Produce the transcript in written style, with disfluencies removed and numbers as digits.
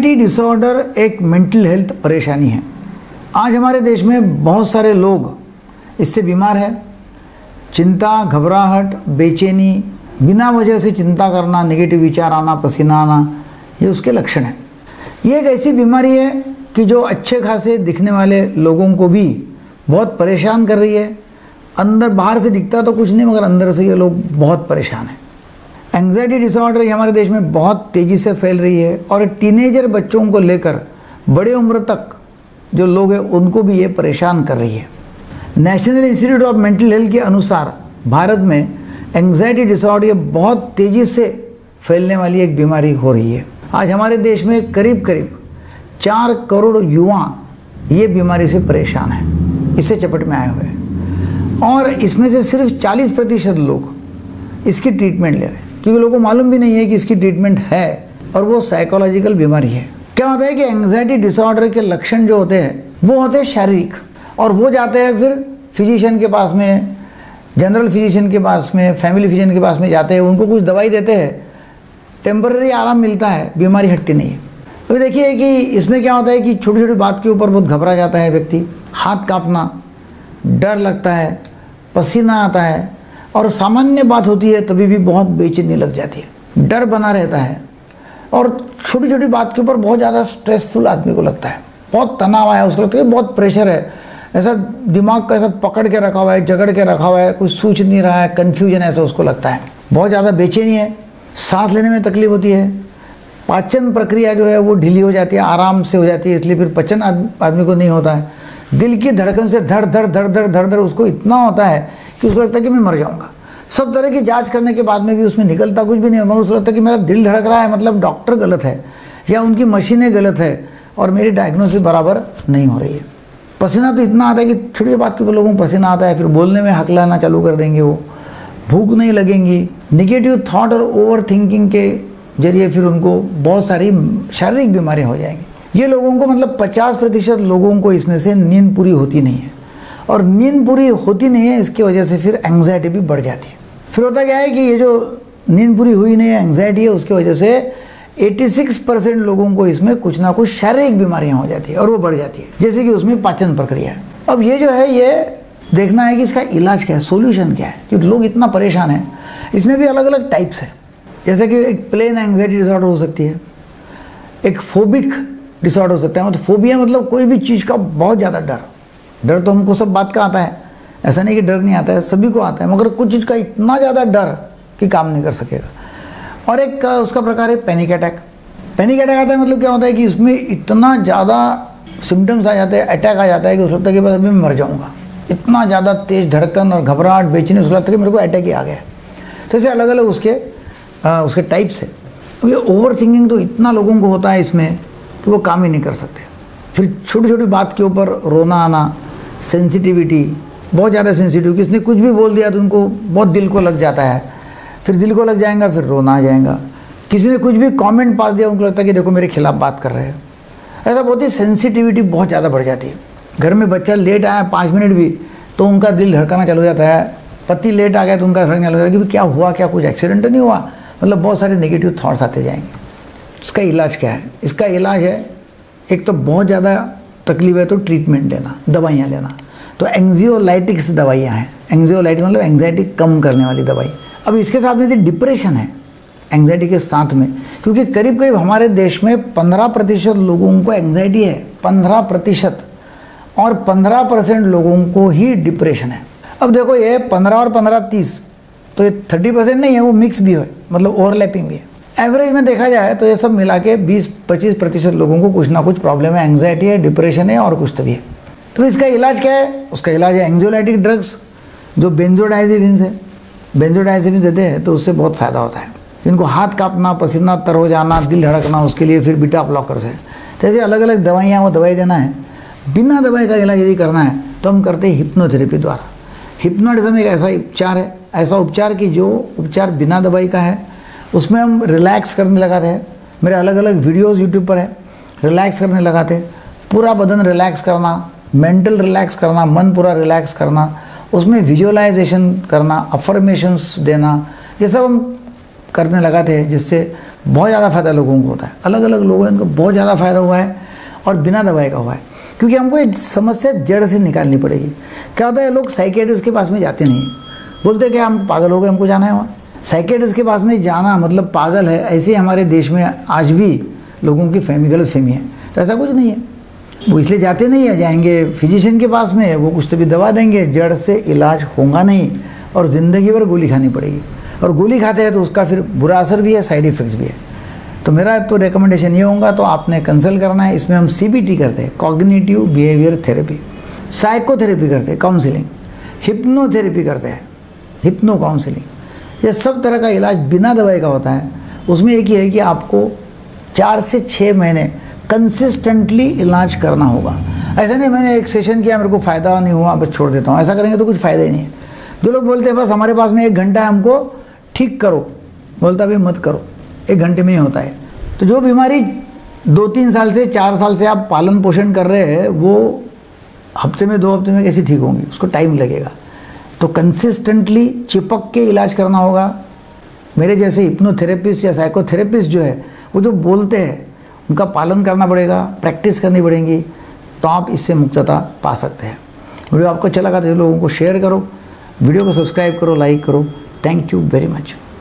Anxiety disorder एक mental health परेशानी है। आज हमारे देश में बहुत सारे लोग इससे बीमार हैं। चिंता, घबराहट, बेचैनी, बिना वजह से चिंता करना, नेगेटिव विचार आना, पसीना आना, ये उसके लक्षण हैं। ये एक ऐसी बीमारी है कि जो अच्छे खासे दिखने वाले लोगों को भी बहुत परेशान कर रही है। अंदर बाहर से दिखता तो कुछ नहीं, मगर अंदर से ये लोग बहुत परेशान हैं। एंग्जाइटी डिसऑर्डर हमारे देश में बहुत तेज़ी से फैल रही है और टीनेजर बच्चों को लेकर बड़े उम्र तक जो लोग हैं उनको भी ये परेशान कर रही है। National institute of mental health के अनुसार भारत में एंग्जाइटी डिसऑर्डर ये बहुत तेज़ी से फैलने वाली एक बीमारी हो रही है। आज हमारे देश में करीब 4 करोड़ युवा ये बीमारी से परेशान हैं, इससे चपेट में आए हुए हैं और इसमें से सिर्फ 40% लोग इसकी ट्रीटमेंट ले रहे हैं, क्योंकि लोगों को मालूम भी नहीं है कि इसकी ट्रीटमेंट है और वो साइकोलॉजिकल बीमारी है। क्या होता है कि एंग्जाइटी डिसऑर्डर के लक्षण जो होते हैं वो होते हैं शारीरिक, और वो जाते हैं फिर फिजिशियन के पास में, जनरल फिजिशियन के पास में, फैमिली फिजिशियन के पास में जाते हैं, उनको कुछ दवाई देते हैं, टेम्पररी आराम मिलता है, बीमारी हटती नहीं है। तो देखिए कि इसमें क्या होता है कि छोटी छोटी बात के ऊपर बहुत घबरा जाता है व्यक्ति, हाथ कांपना, डर लगता है, पसीना आता है, और सामान्य बात होती है तभी भी बहुत बेचैनी लग जाती है, डर बना रहता है, और छोटी छोटी बात के ऊपर बहुत ज़्यादा स्ट्रेसफुल आदमी को लगता है, बहुत तनाव आया, उसको लगता है बहुत प्रेशर है, ऐसा दिमाग का ऐसा पकड़ के रखा हुआ है, जकड़ के रखा हुआ है, कुछ सोच नहीं रहा है, कन्फ्यूजन ऐसा उसको लगता है, बहुत ज़्यादा बेचैनी है, सांस लेने में तकलीफ होती है, पाचन प्रक्रिया जो है वो ढीली हो जाती है, आराम से हो जाती है, इसलिए फिर पचन आदमी को नहीं होता है, दिल की धड़कन से धड़ धड़ उसको इतना होता है कि उसको लगता है कि मैं मर जाऊंगा। सब तरह की जांच करने के बाद में भी उसमें निकलता कुछ भी नहीं, मगर उसको लगता है कि मेरा दिल धड़क रहा है, मतलब डॉक्टर गलत है या उनकी मशीनें गलत है और मेरी डायग्नोसिस बराबर नहीं हो रही है। पसीना तो इतना आता है कि छोटी बात के ऊपर लोगों को पसीना आता है, फिर बोलने में हकलाना चालू कर देंगे, वो भूख नहीं लगेंगी, निगेटिव थॉट और ओवर थिंकिंग के जरिए फिर उनको बहुत सारी शारीरिक बीमारियाँ हो जाएंगी। ये लोगों को मतलब 50% लोगों को इसमें से नींद पूरी होती नहीं है, और नींद पूरी होती नहीं है, इसकी वजह से फिर एंग्जाइटी भी बढ़ जाती है। फिर होता क्या है कि ये जो नींद पूरी हुई नहीं है, एंग्जाइटी है, उसकी वजह से 86% लोगों को इसमें कुछ ना कुछ शारीरिक बीमारियां हो जाती है और वो बढ़ जाती है, जैसे कि उसमें पाचन प्रक्रिया है। अब ये जो है ये देखना है कि इसका इलाज क्या है, सोल्यूशन क्या है, क्योंकि लोग इतना परेशान हैं। इसमें भी अलग अलग टाइप्स है, जैसे कि एक प्लेन एंग्जाइटी डिसऑर्डर हो सकती है, एक फोबिक डिसऑर्डर हो सकता है, मतलब फोबिया मतलब कोई भी चीज़ का बहुत ज़्यादा डर तो हमको सब बात का आता है, ऐसा नहीं कि डर नहीं आता है, सभी को आता है, मगर कुछ चीज़ का इतना ज़्यादा डर कि काम नहीं कर सकेगा। और एक उसका प्रकार है पैनिक अटैक। पैनिक अटैक आता है मतलब क्या होता है कि इसमें इतना ज़्यादा सिम्टम्स आ जाते हैं, अटैक आ जाता है कि उसको लगता है कि बस अभी मैं मर जाऊँगा, इतना ज़्यादा तेज़ धड़कन और घबराहट, बेचैनी, उसको लगता है कि मेरे को अटैक ही आ गया है। तो ऐसे अलग अलग उसके टाइप्स है। अब ये ओवर थिंकिंग तो इतना लोगों को होता है इसमें कि वो काम ही नहीं कर सकते। फिर छोटी छोटी बात के ऊपर रोना आना, सेंसिटिविटी, बहुत ज़्यादा सेंसिटिव, किसने कुछ भी बोल दिया तो उनको बहुत दिल को लग जाता है, फिर दिल को लग जाएगा, फिर रोना आ जाएगा। किसी ने कुछ भी कमेंट पास दिया, उनको लगता है कि देखो मेरे खिलाफ बात कर रहे हैं, ऐसा बहुत ही सेंसिटिविटी बहुत ज़्यादा बढ़ जाती है। घर में बच्चा लेट आया 5 मिनट भी तो उनका दिल धड़कना चालू हो जाता है, पति लेट आ गया तो उनका धड़कना चालू हो जाता है कि क्या हुआ, क्या कुछ एक्सीडेंट तो नहीं हुआ, मतलब बहुत सारे नेगेटिव थॉट्स आते जाएंगे। इसका इलाज क्या है? इसका इलाज है, एक तो बहुत ज़्यादा तकलीफ है तो ट्रीटमेंट लेना, दवाइयाँ लेना। तो एंग्जियोलाइटिक्स दवाइयाँ हैं, एंग्जियोलाइटिक मतलब एंग्जाइटी कम करने वाली दवाई। अब इसके साथ में डिप्रेशन है एंग्जाइटी के साथ में, क्योंकि करीब हमारे देश में 15% लोगों को एंग्जाइटी है, 15%, और 15% लोगों को ही डिप्रेशन है। अब देखो ये 15 और 15 30, तो ये 30% नहीं है, वो मिक्स भी है, मतलब ओवरलैपिंग भी है। एवरेज में देखा जाए तो ये सब मिला के 20-25% लोगों को कुछ ना कुछ प्रॉब्लम है, एंग्जाइटी है, डिप्रेशन है और कुछ तो भी है। तो इसका इलाज क्या है? उसका इलाज है एंग्जियोलाइटिक ड्रग्स, जो बेंजोडाइजेपिन्स है, बेंजोडाइजेपिन्स देते हैं तो उससे बहुत फ़ायदा होता है। जिनको हाथ कांपना, पसीना तर हो जाना, दिल धड़कना, उसके लिए फिर बीटा ब्लॉकर्स है। तो ऐसे अलग अलग दवाइयाँ, वो दवाई देना है। बिना दवाई का इलाज यदि करना है तो हम करते हैं हिप्नोथेरेपी द्वारा। हिप्नोटिज्म एक ऐसा उपचार है, ऐसा उपचार कि जो उपचार बिना दवाई का है, उसमें हम रिलैक्स करने लगाते हैं। मेरे अलग अलग वीडियोस यूट्यूब पर है, रिलैक्स करने लगाते हैं, पूरा बदन रिलैक्स करना, मेंटल रिलैक्स करना, मन पूरा रिलैक्स करना, उसमें विजुअलाइजेशन करना, अफर्मेशंस देना, ये सब हम करने लगाते हैं, जिससे बहुत ज़्यादा फ़ायदा लोगों को होता है, अलग अलग लोगों को बहुत ज़्यादा फ़ायदा हुआ है और बिना दवाई का हुआ है, क्योंकि हमको एक समस्या जड़ से निकालनी पड़ेगी। क्या होता है, लोग साइकियाट्रिस्ट के पास में जाते नहीं, बोलते हैं कि हम पागल हो गए, हमको जाना है वहाँ। साइकियाट्रिस्ट के पास में जाना मतलब पागल है, ऐसे हमारे देश में आज भी लोगों की गलत फहमी है। तो ऐसा कुछ नहीं है, वो इसलिए जाते नहीं है, जाएंगे फिजिशियन के पास में, वो कुछ तो भी दवा देंगे, जड़ से इलाज होगा नहीं और ज़िंदगी भर गोली खानी पड़ेगी। और गोली खाते हैं तो उसका फिर बुरा असर भी है, साइड इफ़ेक्ट्स भी है। तो मेरा तो रिकमेंडेशन ये होगा, तो आपने कंसल्ट करना है। इसमें हम CBT करते हैं, कॉग्निटिव बिहेवियर थेरेपी, साइकोथेरेपी करते हैं, काउंसलिंग, हिप्नोथेरेपी करते हैं, हिप्नो काउंसलिंग, ये सब तरह का इलाज बिना दवाई का होता है। उसमें एक ही है कि आपको 4 से 6 महीने कंसिस्टेंटली इलाज करना होगा। ऐसा नहीं मैंने एक सेशन किया, मेरे को फ़ायदा नहीं हुआ, बस छोड़ देता हूँ, ऐसा करेंगे तो कुछ फ़ायदा ही नहीं है। जो लोग बोलते हैं बस हमारे पास में 1 घंटा है, हमको ठीक करो, बोलता भाई मत करो, 1 घंटे में ही होता है। तो जो बीमारी 2-3 साल से 4 साल से आप पालन पोषण कर रहे हैं, वो हफ्ते में 2 हफ्ते में कैसे ठीक होंगी, उसको टाइम लगेगा। तो कंसिस्टेंटली चिपक के इलाज करना होगा। मेरे जैसे हिप्नोथेरेपिस्ट या साइकोथेरेपिस्ट जो है, वो जो बोलते हैं उनका पालन करना पड़ेगा, प्रैक्टिस करनी पड़ेगी, तो आप इससे मुक्तता पा सकते हैं। वीडियो आपको अच्छा लगा तो लोगों को शेयर करो, वीडियो को सब्सक्राइब करो, लाइक करो। Thank you very much.